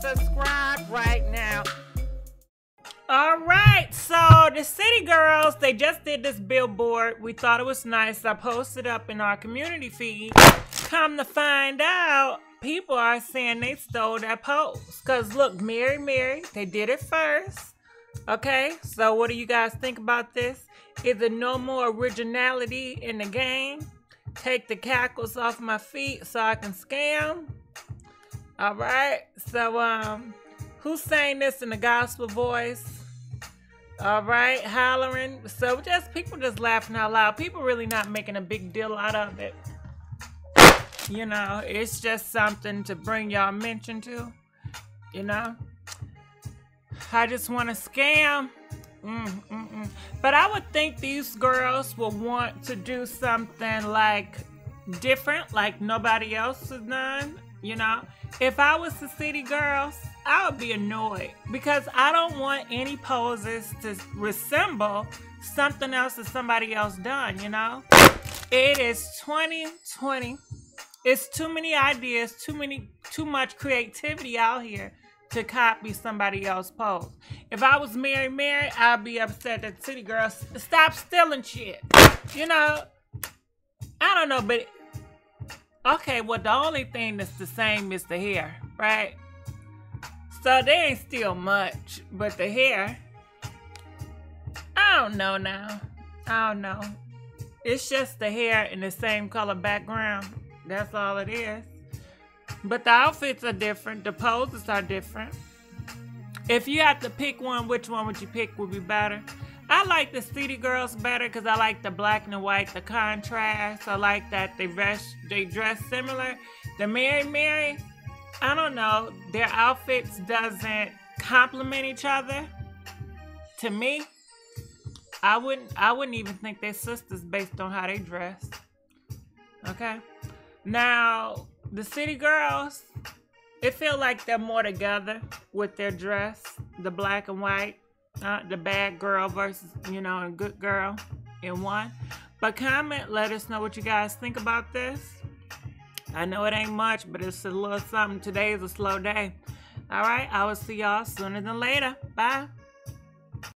subscribe right now. Alright, so the City Girls, they just did this billboard. We thought it was nice. I posted up in our community feed. Come to find out, people are saying they stole that pose. Because look, Mary, they did it first. Okay, so what do you guys think about this? Is there no more originality in the game? Take the cackles off my feet so I can scam. Alright, so who's saying this in the gospel voice? Alright, hollering. So people just laughing out loud. People really not making a big deal out of it. You know, it's just something to bring y'all mention to. You know? I just want to scam. But I would think these girls will want to do something like different, like nobody else has done. You know? If I was the City Girls, I would be annoyed because I don't want any poses to resemble something else that somebody else done, you know? It is 2020. It's too many ideas, too much creativity out here to copy somebody else's pose. If I was Mary, I'd be upset that City Girls stop stealing shit. You know? I don't know, but okay, well, the only thing that's the same is the hair, right? So they ain't steal much, but the hair, I don't know now. I don't know. It's just the hair in the same color background. That's all it is. But the outfits are different. The poses are different. If you have to pick one, which one would you pick would be better? I like the City Girls better because I like the black and the white, the contrast. I like that they dress similar. The Mary, I don't know. Their outfits doesn't complement each other. To me, I wouldn't even think they're sisters based on how they dress. Okay? Now, the City Girls, it feel like they're more together with their dress. The black and white. The bad girl versus, you know, a good girl in one. But comment, let us know what you guys think about this. I know it ain't much, but it's a little something. Today is a slow day. All right, I will see y'all sooner than later. Bye.